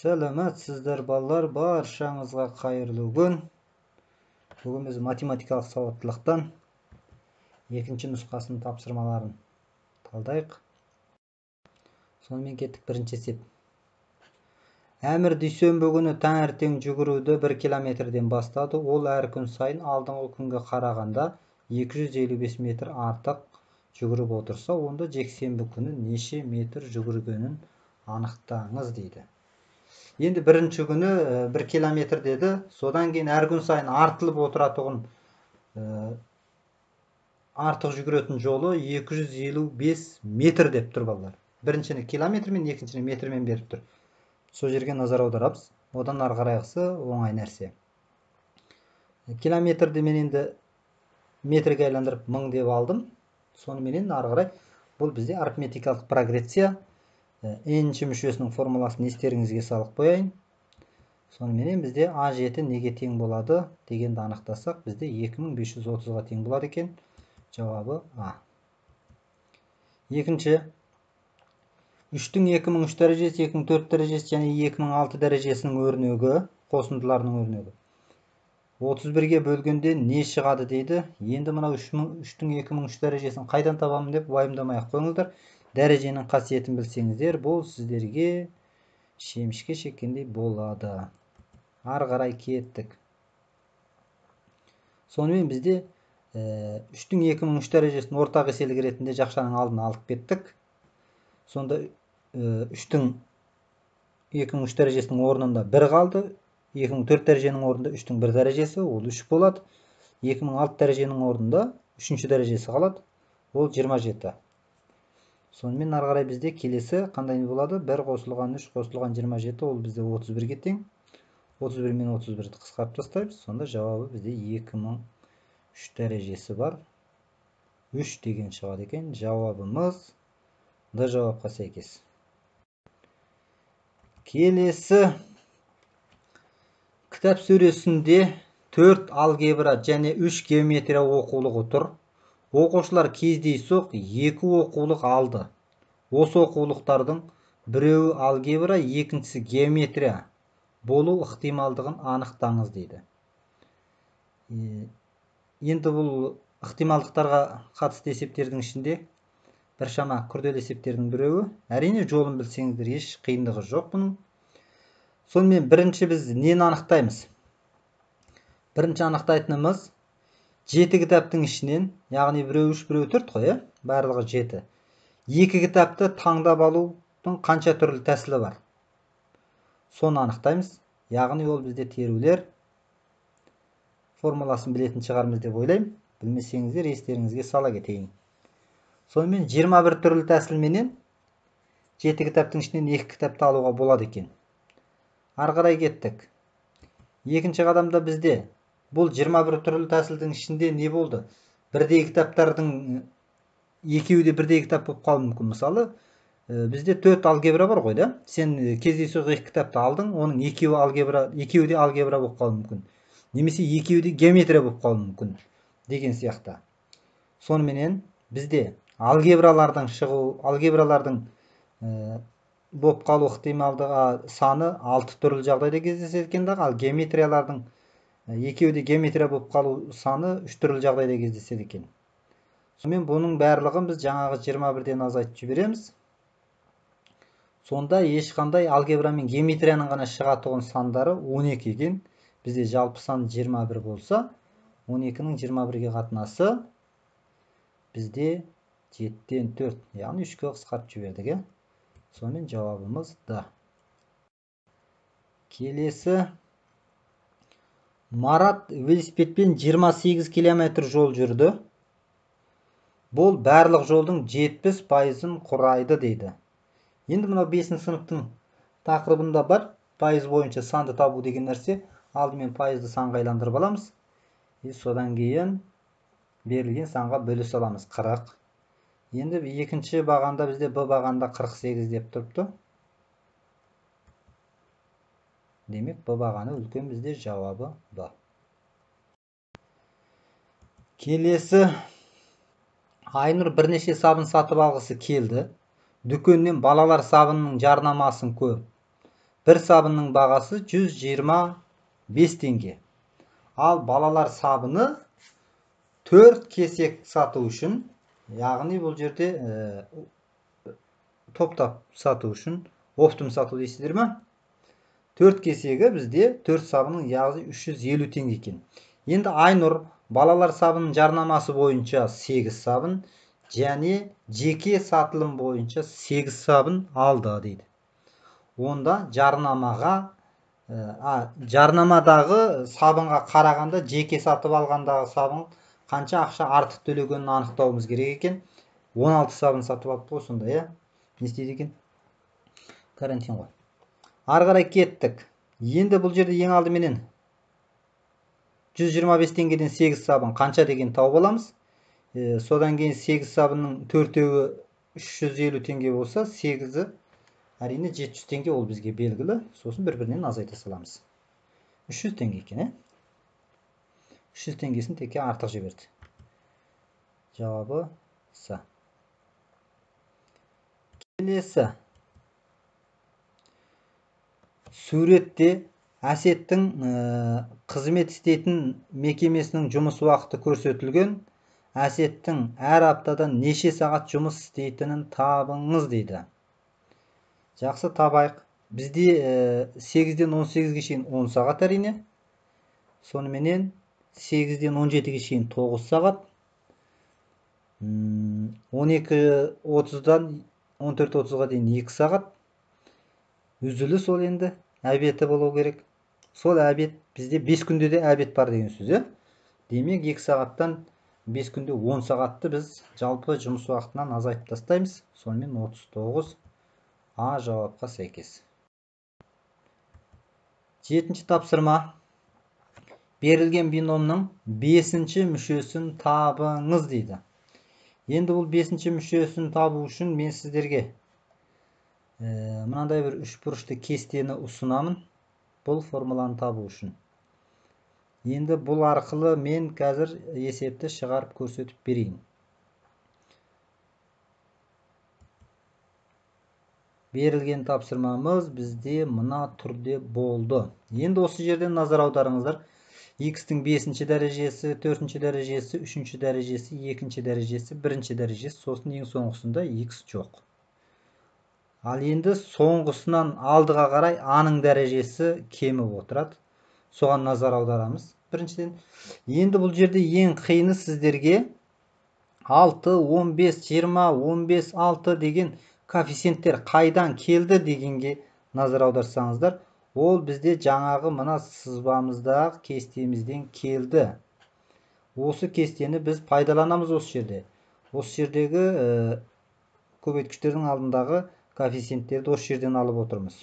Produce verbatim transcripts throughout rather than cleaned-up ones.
Сәлеметсіздер балалар, баршаңызға қайырлы күн. Бүгін біз математикалық сауаттылықтан екінші нұсқасының тапсырмаларын талдайық. Сонымен кеттік бірінші есеп. Әмір дүйсенбі күні таңертең жүгіруді бір километрден бастады. Ол әр күн сайын алдыңғы күнге қарағанда екі жүз елу бес метр артық жүгіріп отырса, онда жексенбі күні неше метр жүгіргенін анықтаңыз дейді. Енді бірінші күні бір километр деді. Содан кейін әр күн сайын артылып отыратұғын артық жүгіретін жолы екі жүз елу бес метр деп тұр балалар. Біріншіні километрмен, екіншіні метрмен беріп тұр. Сол жерге назар аударабыз. Одан ары қарайғысы оңай нәрсе. Километрді мен енді метрге айландырып мың деп алдым. Соныменен ары қарай бұл бізде арифметикалық прогрессия. Енші мүшесінің формуласын естеріңізге салып қояйын. Соныменен бізде а жеті неге тең болады дегенді анықтасақ, бізде екі мың бес жүз отызға тең болады екен. Жауабы А. Екінші, үштің екі мың үш дәрежесі, екі мың төрт дәрежесі және екі мың алты дәрежесінің өрнегі, қосындыларының өрнегі. отыз бірге бөлгенде не шығады дейді. Енді мынау үштің екі мың үш дәрежесін қайдан табамын деп уайымдамай-ақ қойыңыздар. Дәреженің қасиетін білсеңіздер, бұл сіздерге шемішке шеккендей болады. Ары қарай кеттік. Сонымен бізде үштің екі мың үш дәрежесін ортақ еселік ретінде жақшаның алдына алып кеттік. Сонда үштің екі мың үш дәрежесінің орнында бір қалды. екі мың төрт дәреженің орнында үштің бір дәрежесі, ол үш болады. екі мың алты дәреженің орнында үшінші дәрежесі қалады, ол жиырма жеті. Сонымен ары қарай бізде келесі қандай болады? бір қосылған үш қосылған жиырма жеті, ол бізде отыз бірге тең. отыз бір мен отыз бірді қысқартып тастаймыз. Сонда жауабы бізде екі мың үш дәрежесі бар. үш деген шығады екен. Жауабымыз Д жауапқа сәйкес. Келесі кітап сөресінде төрт алгебра және үш геометрия оқулығы тұр. Оқушылар кездейсоқ екі оқулық алды. Осы оқулықтардың біреуі алгебра, екіншісі геометрия болу ықтималдығын анықтаңыз дейді. Енді бұл ықтималдықтарға қатысты есептердің ішінде біршама күрделі есептердің біреуі. Әрине жолын білсеңіздер еш қиындығы жоқ бұның. Сонымен бірінші біз нені анықтаймыз? Бірінші анықтайтынымыз жеті кітаптың ішінен, яғни біреу үш, біреу төрт қой, барлығы жеті. Екі кітапты таңдап алудың қанша түрлі тәсілі бар? Соны анықтаймыз. Яғни ол бізде терулер формуласын білетін шығармыз деп ойлаймын. Білмесеңіздер естеріңізге сала кетейін. Сонымен жиырма бір түрлі тәсілменен жеті кітаптың ішінен екі кітапты алуға болады екен. Ары қарай кеттік. Екінші қадамда бізде бұл жиырма бір түрлі тәсілдің ішінде не болды? Бірдей кітаптардың екеуі де бірдей кітап болып қалуы мүмкін. Мысалы, бізде төрт алгебра бар ғой, да? Сен кездейсоқ екі кітапты алдың, оның екеуі алгебра, екеуі де алгебра болып қалуы мүмкін. Немесе екеуі де геометрия болып қалуы мүмкін деген сияқты. Сонымен бізде алгебралардың шығу, алгебралардың болып қалу ықтималдығы саны алты түрлі жағдайда кездеседі екен, ал геометриялардың екеуі де геометрия болып қалу саны үш түрлі жағдайда кездеседі екен. Сонымен бұның барлығын біз жаңағы жиырма бірден азайтып жібереміз. Сонда ешқандай алгебра мен геометрияның ғана шығатұғын сандары он екі екен. Бізде жалпы сан жиырма бір болса, он екінің жиырма бірге қатынасы бізде жетіден төрт, яғни үшке қысқартып жібердік. Сонымен жауабымыз Д. Келесі, Марат велосипедпен жиырма сегіз километр жол жүрді. Бұл барлық жолдың жетпіс пайызын құрайды дейді. Енді мынау бесінші сыныптың тақырыбында бар. Пайыз бойынша санды табу деген нәрсе. Алдымен пайызды санға айландырып аламыз. Содан кейін берілген санға бөліс аламыз. қырық. Енді екінші бағанда бізде Б бағанда қырық сегіз деп тұрыпты. Демек, Б бағаны үлкен, бізде жауабы Б. Келесі, Айнұр бірнеше сабын сатып алғысы келді. Дүкеннен балалар сабынының жарнамасын көріп, бір сабынның бағасы жүз жиырма бес теңге. Ал балалар сабыны төрт кесек сату үшін, яғни бұл жерде ә, топтап сату үшін, оптым сату дейсіздер ме? төрт кесегі бізде төрт сабының яғни үш жүз елу теңге екен. Енді Айнұр балалар сабының жарнамасы бойынша сегіз сабын, және жеке сатылым бойынша сегіз сабын алды дейді. Онда жарнамаға, ә, жарнамадағы сабынға қарағанда жеке сатып алғандағы сабын қанша ақша артық төлегенін анықтауымыз керек екен. он алты сабын сатып алып қой сонда, иә? Не істейді екен? Карантин ғой. Ары қарай кеттік. Енді бұл жерде ең алдыменен жүз жиырма бес теңгеден сегіз сабын қанша деген тауып аламыз. Е, содан кейін сегіз сабынның төртеуі үш жүз елу теңге болса, сегізі әрине жеті жүз теңге, ол бізге белгілі. Сосын бір-бірінен азайта саламыз. үш жүз теңге екен, ә? үш жүз теңгесін текке артық жіберді. Жауабы С. Келесі. Суретте Әсеттің ә, қызмет істейтін мекемесінің жұмыс уақыты көрсетілген. Әсеттің әр аптадан неше сағат жұмыс істейтінін табыңыз дейді. Жақсы, табайық. Бізде ә, сегізден он сегізге шейін он сағат әрине. Соныменен сегізден он жетіге шейін тоғыз сағат. он екі отыздан он төрт отызға дейін екі сағат. Үзілі сол енді әбеті болу керек. Сол әбет бізде бес күнде де әбет бар деген сөз, ә? Демек екі сағаттан бес күнде он сағатты біз жалпы жұмыс уақытынан азайтып тастаймыз. Сонымен отыз тоғыз. А жауапқа сәйкес. Жетінші тапсырма. Берілген биномның бесінші мүшесін табыңыз дейді. Енді бұл бесінші мүшесін табу үшін мен сіздерге ә, мынандай бір үш бұрышты кестені ұсынамын. Бұл формуланы табу үшін. Енді бұл арқылы мен қазір есепті шығарып көрсетіп берейін. Берілген тапсырмамыз бізде мына түрде болды. Енді осы жерден назар аударыңыздар. X-тің бесінші дәрежесі, төртінші дәрежесі, үшінші дәрежесі, екінші дәрежесі, бірінші дәрежесі, сосын ең соңғысында X жоқ. Ал енді соңғысынан алдыға қарай А-ның дәрежесі кеміп отырады. Соған назар аударамыз. Біріншіден, енді бұл жерде ең қиыны сіздерге алты, он бес, жиырма, он бес, алты деген коэффициенттер қайдан келді дегенге назар аударсаңыздар, ол бізде жаңағы мына сызбамыздағы кестемізден келді. Осы кестені біз пайдаланамыз осы жерде. Осы жердегі ә, көбейткіштердің алдындағы коэффициенттерді осы жерден алып отырмыз.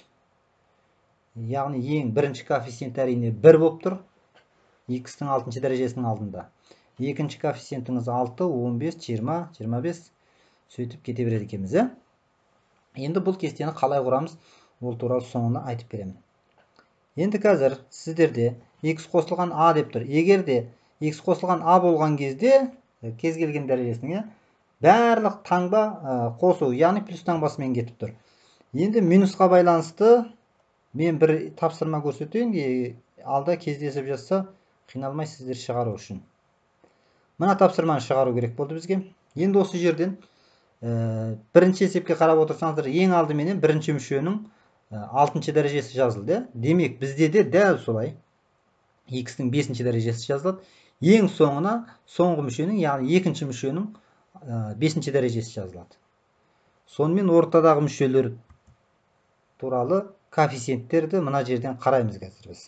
Яғни ең бірінші коэффициент әрине бір болып тұр. X-тің алтыншы дәрежесінің алдында. Екінші коэффициентіңіз алты, он бес, жиырма, жиырма бес сөйтіп кете береді екенбіз, ә? Енді бұл кестені қалай құрамыз, ол туралы соңында айтып беремін. Енді қазір сіздерде X қосылған A деп тұр. Егер де X қосылған A болған кезде, кез келген дәрежесіне барлық таңба қосу, яғни плюс таңбасымен кетіп тұр. Енді минусқа байланысты мен бір тапсырма көрсетейін, алда кездесіп жатса қиналмай сіздер шығару үшін. Мына тапсырманы шығару керек болды бізге. Енді осы жерден ә, бірінші есепке қарап отырсаңыздар, ең алдыменен бірінші мүшенің алтыншы дәрежесі жазылды. Демек бізде де дәл солай X-тің бесінші дәрежесі жазылады. Ең соңына соңғы мүшенің, яғни екінші мүшенің бесінші дәрежесі жазылады. Сонымен ортадағы мүшелер туралы коэффициенттерді мына жерден қараймыз қазір біз.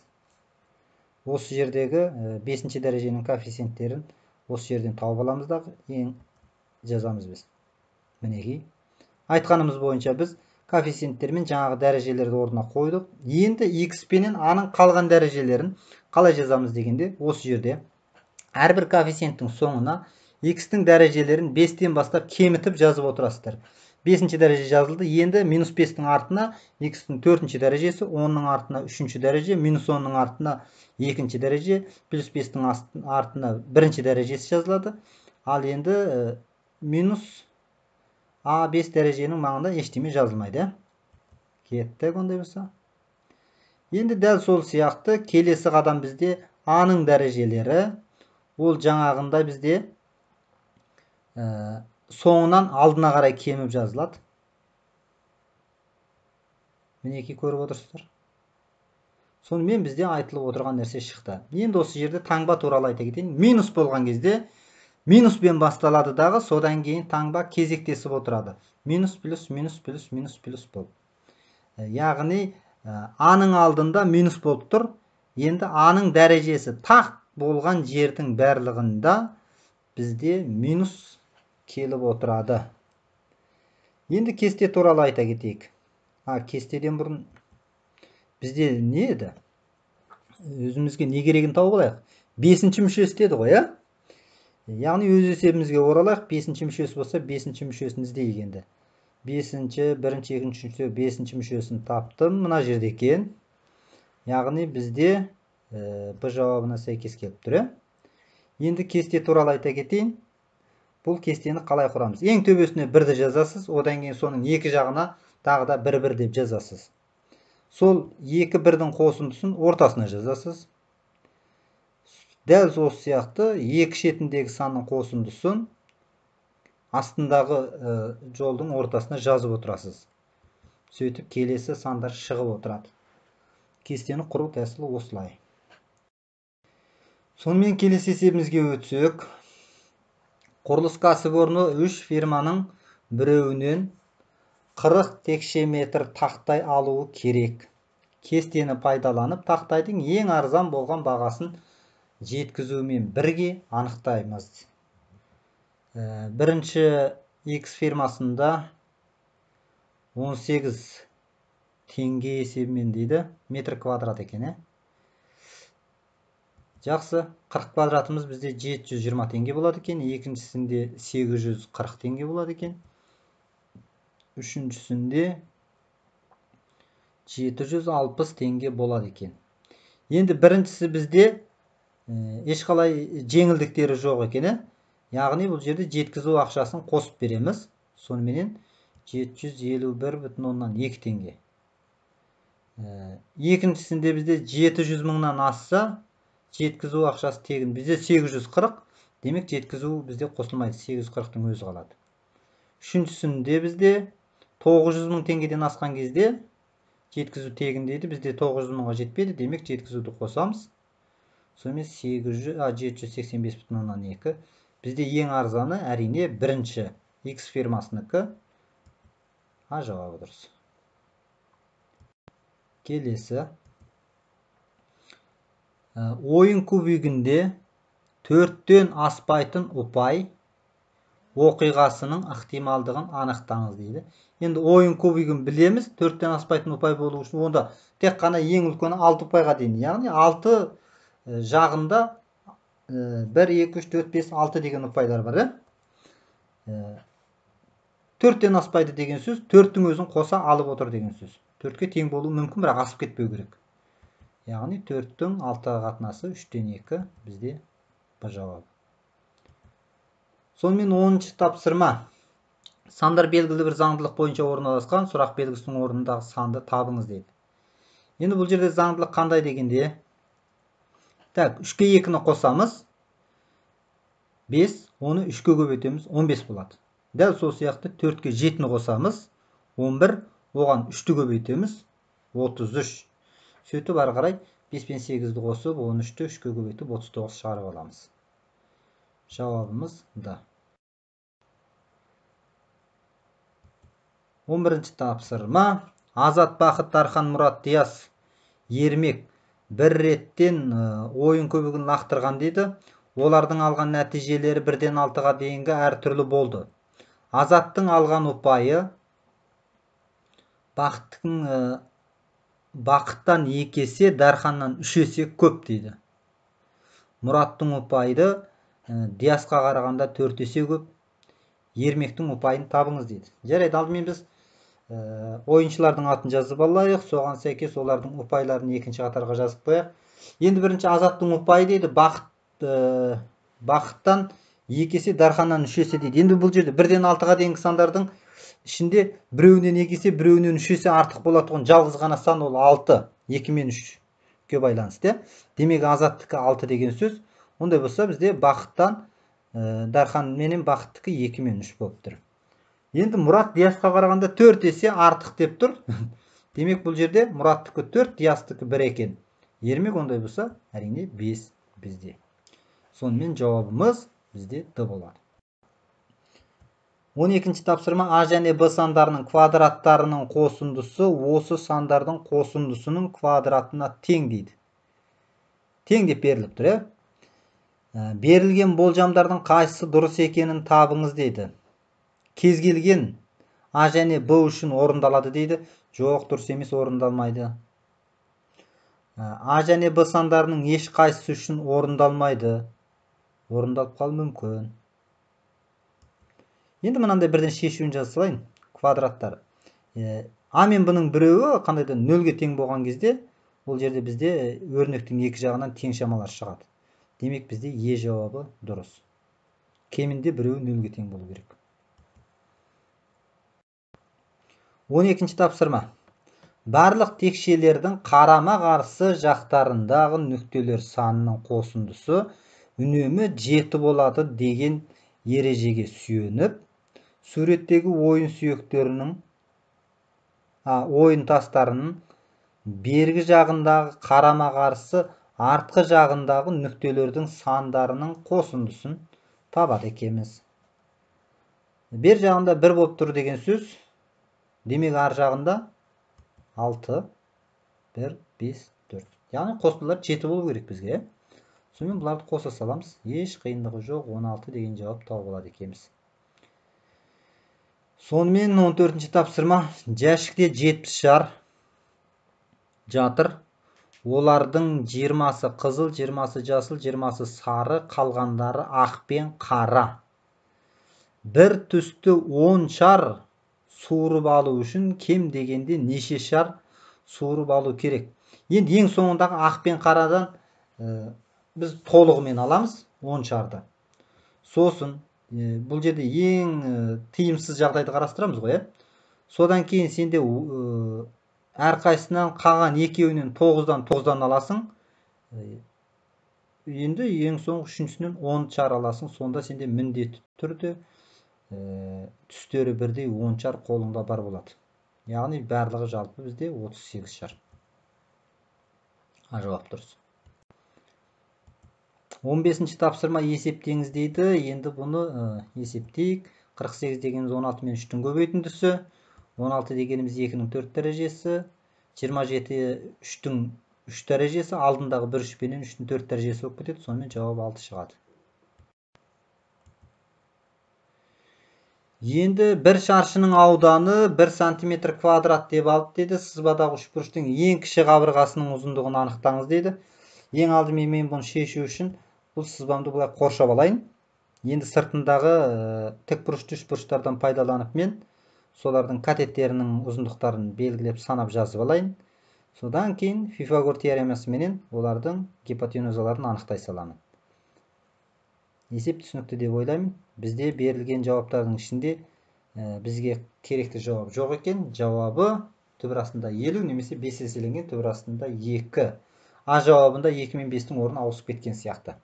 Осы жердегі бесінші дәреженің коэффициенттерін осы жерден тауып аламыз да ең жазамыз біз. Мінекей. Айтқанымыз бойынша біз коэффициенттермен жаңағы дәрежелерді орнына қойдық. Енді X пенен A-ның қалған дәрежелерін қалай жазамыз дегенде, осы жерде әрбір коэффициенттің соңына X-тің дәрежелерін бестен бастап кемітіп жазып отырасыздар. бесінші дәреже жазылды. Енді минус бестің артына X-тің төртінші дәрежесі, онның артына үшінші дәреже, минус онның артына екінші дәреже, плюс бестің артына бірінші дәрежесі жазылады. Ал енді минус А бес дәреженің маңында ештеме жазылмайды. Кеттік ондай болса. Енді дәл сол сияқты келесі қадам бізде аның дәрежелері. Ол жаңағында бізде ә, соңынан алдына қарай кеміп жазылады. Мінеки көріп отырсыздар. Сонымен бізде айтылып отырған нәрсе шықты. Енді осы жерде таңба туралы айта кетейін. Минус болған кезде минуспен басталады дағы, содан кейін таңба кезектесіп отырады. Минус плюс минус плюс минус плюс болып. Яғни аның алдында минус болып тұр. Енді аның дәрежесі тақ болған жердің барлығында бізде минус келіп отырады. Енді кесте туралы айта кетейік. А, кестеден бұрын бізде не еді? Өзімізге не керегін тауып алайық. Бесінші мүшесі деді ғой, ә? Яғни өз есебімізге оралайық. Бесінші мүшесі болса, бесінші мүшесін іздейік енді. Бесінші, бірінші, екінші, үшінші, бесінші мүшесін таптым. Мына жерде екен. Яғни бізде Б жауабына сәйкес келіп тұр. Енді кесте туралы айта кетейін. Бұл кестені қалай құрамыз? Ең төбесіне бірді жазасыз, одан кейін соның екі жағына тағы да бір-бір деп жазасыз. Сол екі бірдің қосындысын ортасына жазасыз. Дәл сол сияқты екі шетіндегі санның қосындысын астындағы ә, жолдың ортасына жазып отырасыз. Сөйтіп келесі сандар шығып отырады. Кестені құру тәсілі осылай. Сонымен келесі есебімізге өтсек, құрылыс кәсіпорны үш фирманың біреуінен қырық текше метр тақтай алуы керек. Кестені пайдаланып, тақтайдың ең арзан болған бағасын жеткізумен бірге анықтаймыз. Бірінші X фирмасында он сегіз теңге есебімен дейді, метр квадрат екен. Жақсы, қырық квадратымыз бізде жеті жүз жиырма теңге болады екен, екіншісінде сегіз жүз қырық теңге болады екен, үшіншісінде жеті жүз алпыс теңге болады екен. Енді біріншісі бізде ешқалай жеңілдіктері жоқ екен. Яғни бұл жерде жеткізу ақшасын қосып береміз. Соныменен жеті жүз елу бір бүтін оннан екі теңге. Екіншісінде бізде жеті жүз мыңнан асса, жеткізу ақшасы тегін. Бізде сегіз жүз қырық, демек жеткізу бізде қосылмайды. сегіз жүз қырықтың өзі қалады. Үшіншісінде бізде тоғыз жүз мың теңгеден асқан кезде жеткізу тегін дейді. Бізде тоғыз жүз мыңға жетпеді, демек жеткізуді қосамыз. Сонымен жеті жүз сексен бес бүтін оннан екі. Бізде ең арзаны әрине бірінші X фирмасынікі. А жауабы дұрыс. Келесі. Ойын кубигінде төрттен аспайтын ұпай оқиғасының ықтималдығын анықтаңыз дейді. Енді ойын кубигін білеміз, төрттен аспайтын ұпай болу үшін онда тек қана ең үлкені алты ұпайға дейін. Яғни алты жағында бір, екі, үш, төрт, бес, алты деген ұпайлар бар. төрттен аспайды деген сөз, төрттің өзін қоса алып отыр деген сөз. төртке тең болуы мүмкін, бірақ асып кетпеу керек. Яғни төрттің алтыға қатынасы үштен екі бізде Б жауабы. Сонымен оныншы тапсырма. Сандар белгілі бір заңдылық бойынша орналасқан, сұрақ белгісінің орнындағы санды табыңыз дейді. Енді бұл жерде заңдылық қандай дегенде? Так, үшке екіні қосамыз. бес, оны үшке көбейтеміз, он бес болады. Дәл сол сияқты төртке жетіні қосамыз, он бір, оған үшті көбейтеміз, отыз үш. Сөйтіп ары қарай бес пен сегізді қосып, он үшті үшке көбейтіп, отыз тоғыз шығарып аламыз. Жауабымыз да. он бірінші тапсырма. Азат, Бақыт, Дархан, Мұрат, Диас, Ермек бір реттен ойын көбігін лақтырған дейді. Олардың алған нәтижелері бірден алтыға дейінгі әр түрлі болды. Азаттың алған ұпайы Бақыттың Бақыттан екі есе, Дарханнан үш есе көп дейді. Мұраттың ұпайды Диасқа қарағанда төрт есе көп. Ермектің ұпайын табыңыз дейді. Жарайды, алдымен біз ойыншылардың атын жазып алайық. Соған сәйкес олардың ұпайларын екінші қатарға жазып қояйық. Енді бірінші Азаттың ұпайы дейді. Бақыт Бақыттан екі есе, Дарханнан үш есе дейді. Енді бұл жерде бірден алтыға дейінгі сандардың ішінде біреуінен екі есе, біреуінен үш есе артық болатұғын жалғыз ғана сан ол алты. екі мен үшке байланысты. Демек азаттікі алты деген сөз. Ондай болса бізде бақыттан Дархан менен бақыттікі екі мен үш болып тұр. Енді Мұрат Диасқа қарағанда төрт есе артық деп тұр. Демек бұл жерде Мұраттікі төрт, Диастікі бір екен. Ермек ондай болса, әрине бес бізде. Сонымен жауабымыз бізде Д болады. он екінші тапсырма А және Б сандарының квадраттарының қосындысы осы сандардың қосындысының квадратына тең дейді. Тең деп беріліп тұр, ә? Берілген болжамдардың қайсысы дұрыс екенін табыңыз дейді. Кез келген А және Б үшін орындалады дейді. Жоқ, дұрыс емес, орындалмайды. А және Б сандарының еш қайсысы үшін орындалмайды. Орындалып қалуы мүмкін. Енді мынандай бірден шешуін жазалайын. Квадраттар. А мен бұның біреуі қандайда нөлге тең болған кезде, бұл жерде бізде өрнектің екі жағынан тең шамалар шығады. Демек бізде Е жауабы дұрыс. Кемінде біреуі нөлге тең болу керек. он екінші тапсырма. Барлық текшелердің қарама қарсы жақтарындағы нүктелер санының қосындысы үнемі жеті болады деген ережеге сүйеніп, суреттегі ойын сүйектерінің, ойын тастарының бергі жағындағы қарама қарсы артқы жағындағы нүктелердің сандарының қосындысын табады екенбіз. Бер жағында бір болып тұр деген сөз. Демек ар жағында алты, бір, бес, төрт. Яғни қосындылар жеті болу керек бізге. Сонымен бұларды қоса саламыз. Еш қиындығы жоқ, он алты деген жауап тауып алады екенбіз. Сонымен он төртінші тапсырма. Жәшікте жетпіс шар жатыр. Олардың жиырмасы қызыл, жиырмасы жасыл, жиырмасы сары, қалғандары ақ пен қара. Бір түсті он шар суырып алу үшін кем дегенде неше шар суырып алу керек. Енді ең соңындағы ақ пен қарадан ә, біз толығымен аламыз он шарды. Сосын ә, бұл жерде ең ә, тиімсіз жағдайды қарастырамыз ғой. Ә? Содан кейін сенде ә, әрқайсынан қалған екеуінен тоғыздан тоғыздан аласың. Ә, енді ең соңғы үшіншісінен он шар аласың. Сонда сенде міндетті түрде Ә, түстері бірдей он шар қолыңда бар болады. Яғни барлығы жалпы бізде отыз сегіз шар. А жауап дұрыс. он бесінші тапсырма есептеңіз дейді. Енді бұны ә, есептейік. қырық сегіз дегеніміз он алты мен үштің көбейтіндісі. он алты дегеніміз екінің төрт дәрежесі. жиырма жеті үштің үш дәрежесі. Алдындағы бір үш пенен үштің төрт дәрежесі болып кетеді. Сонымен жауап алты шығады. Енді бір шаршының ауданы бір сантиметр квадрат деп алып деді. Сызбадағы үшбұрыштың ең кіші қабырғасының ұзындығын анықтаңыз дейді. Ең алдымен мен бұны шешу үшін бұл сызбамды бұлай қоршап алайын. Енді сыртындағы ә, тікбұрышты үшбұрыштардан пайдаланып мен солардың катеттерінің ұзындықтарын белгілеп санап жазып алайын. Содан кейін Пифагор теоремасы менен олардың гипотенузаларын анықтай саламын. Есеп түсінікті деп ойлаймын. Бізде берілген жауаптардың ішінде ә, бізге керекті жауап жоқ екен. Жауабы түбір астында елу немесе бес еселенген, түбір астында екі. А жауабында екі мен бестің орны ауысып кеткен сияқты.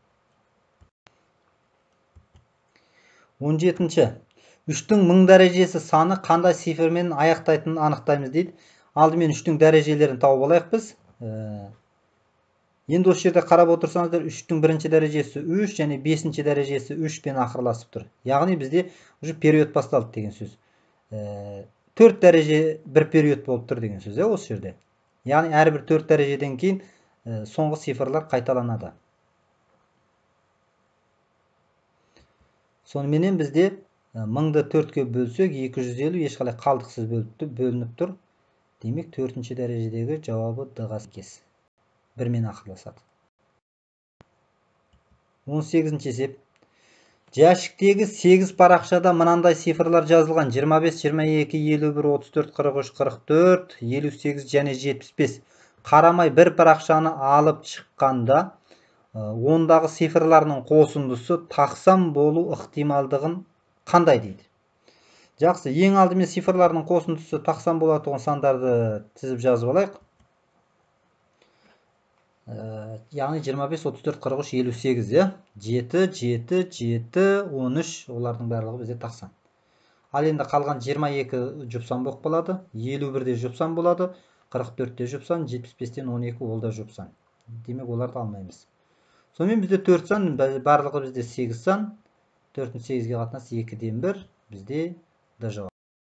он жетінші. үштің мың дәрежесі саны қандай цифрмен аяқтайтынын анықтаймыз дейді. Алдымен үштің дәрежелерін тауып алайық біз. Ә, Енді осы жерде қарап отырсаңыздар, үштің бірінші дәрежесі үш және бесінші дәрежесі үш пен ақырласып тұр. Яғни бізде уже период басталды деген сөз. төрт дәреже бір период болып тұр деген сөз, осы жерде. Яғни әрбір төрт дәрежеден кейін соңғы цифрлар қайталанады. Соныменен бізде мыңды төртке бөлсек екі жүз елу ешқалай қалдықсыз бөлініп тұр. Демек төртінші дәрежедегі жауабы Д-ға сәйкес. бірмен ақырласады. он сегізінші есеп. Жәшіктегі сегіз парақшада мынандай цифрлар жазылған: жиырма бес, жиырма екі, елу бір, отыз төрт, қырық үш, қырық төрт, елу сегіз және жетпіс бес. Қарамай бір парақшаны алып шыққанда ондағы цифрларының қосындысы тақсам болу ықтималдығын қандай дейді. Жақсы, ең алдымен цифрларының қосындысы тақсам болатұғын сандарды тізіп жазып алайық. яғни жиырма бес, отыз төрт, қырық үш, елу сегіз, иә. жеті, жеті, жеті, он үш, олардың барлығы бізде тақсан. Ал енді қалған жиырма екі жұпсан болып қалады, елу бірде жұпсан болады, қырық төртте жұпсан, жетпіс бестен он екі ол да жұпсан. Демек оларды алмаймыз. Сонымен бізде төрт сан, барлығы бізде сегіз сан, төрттің сегізге қатынасы екіден бір, бізде Д жауап.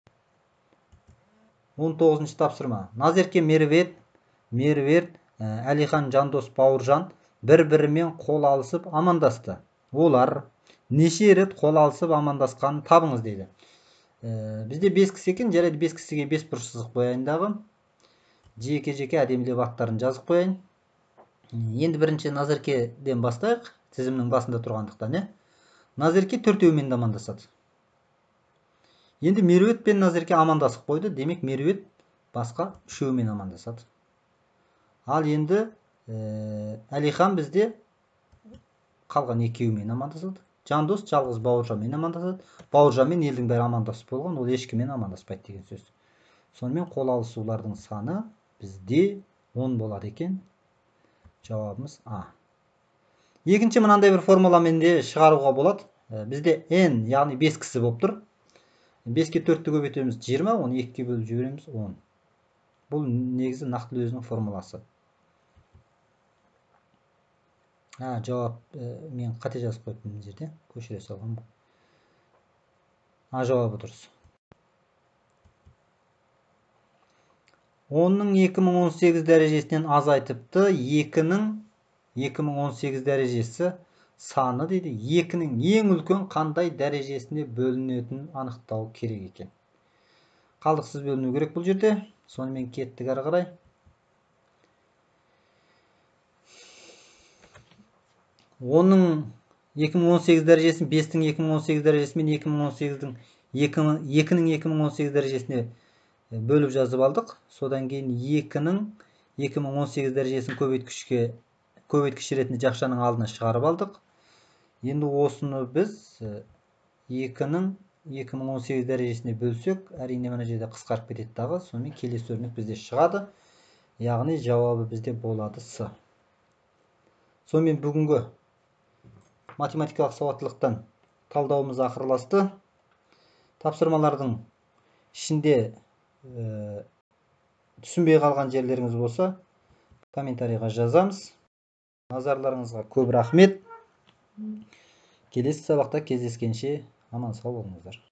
он тоғызыншы тапсырма. Назерке, Меруерт, Меруерт, Әлихан, Жандос, Бауыржан бір-бірімен қол алысып амандасты. Олар неше рет қол алысып амандасқанын табыңыз дейді. Бізде бес кісі екен, жарайды бес кісіге бес бұрыш сызық қояйын дағы. Жеке-жеке әдемілеп аттарын жазып қояйын. Енді бірінші Назеркеден бастайық, тізімнің басында тұрғандықтан, не? Назерке төртеуімен амандасады. Енді Меруерт пен Назерке амандасып қойды, демек Меруерт басқа үшеуімен амандасады. Ал енді Әлихан бізде қалған екеуімен амандасады. Жандос жалғыз Бауыржанмен амандасады. Бауыржанмен елдің бәрі амандасып болған, ол ешкіммен амандаспайды деген сөз. Сонымен қол алысулардың саны бізде он болады екен. Жауабымыз А. Екінші мынандай бір формуламен де шығаруға болады. Бізде n, яғни бес кісі болып тұр. беске төртті көбейтеміз жиырма, оны екіге бөліп жібереміз он. Бұл негізі нақтылы өзінің формуласы. А, жауап, мен қате жазып қойып мына жерде, көшіре салғам. А, жауабы дұрыс. онның екі мың он сегіз дәрежесінен азайтыпты, екінің екі мың он сегіз дәрежесі саны дейді. екінің ең үлкен қандай дәрежесіне бөлінетінін анықтау керек екен. Қалдықсыз бөліну керек бұл жерде. Сонымен кеттік ары қарай. онның екі мың он сегіз дәрежесін бестің екі мың он сегіз дәрежесі мен екі мың он сегіздің екінің екі мың он сегіз дәрежесіне бөліп жазып алдық. Содан кейін екінің екі мың он сегіз дәрежесін көбейткішке көбейткіш ретінде жақшаның алдына шығарып алдық. Енді осыны біз екінің екі мың он сегіз дәрежесіне бөлсек, әрине мына жерде қысқарып кетеді дағы. Сонымен келесі өрнек бізде шығады. Яғни жауабы бізде болады С. Сонымен бүгінгі математикалық сауаттылықтан талдауымыз ақырласты. Тапсырмалардың ішінде ә, түсінбей қалған жерлеріңіз болса, комментарийға жазамыз. Назарларыңызға көп рахмет. Келесі сабақта кездескенше аман сау болыңыздар.